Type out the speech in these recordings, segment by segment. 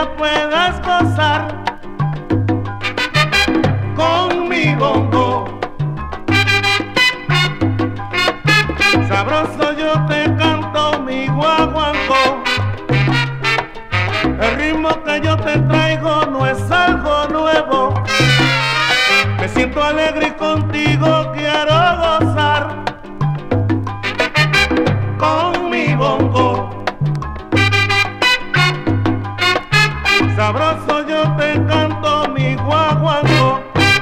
puedas gozar con mi bongo. Sabroso yo te canto mi guaguancó. El ritmo que yo te traigo no es algo nuevo. Me siento alegre y contigo quiero gozar con mi bongo. Sabroso yo te canto mi guaguancó.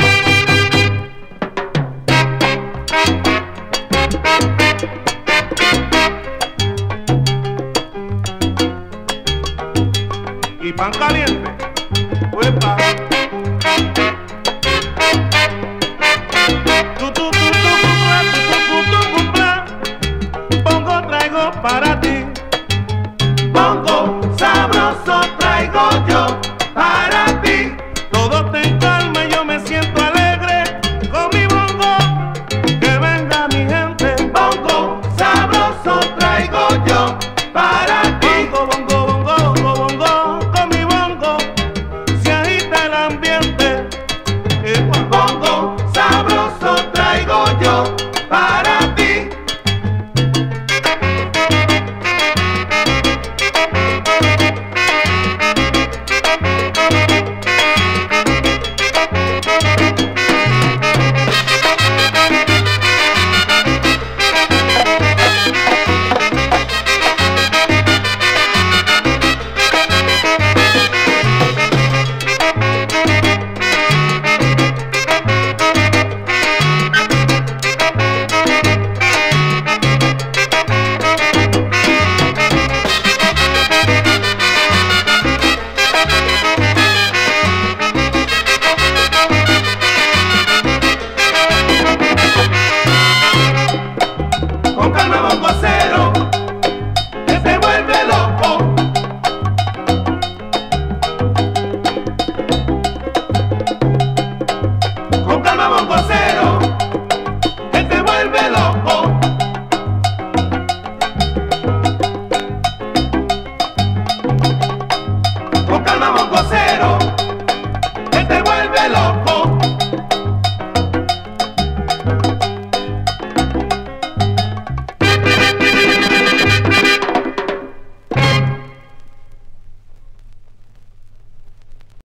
Y pan caliente, huepa. Bongo traigo para ti. Bongo sabroso traigo yo para ti.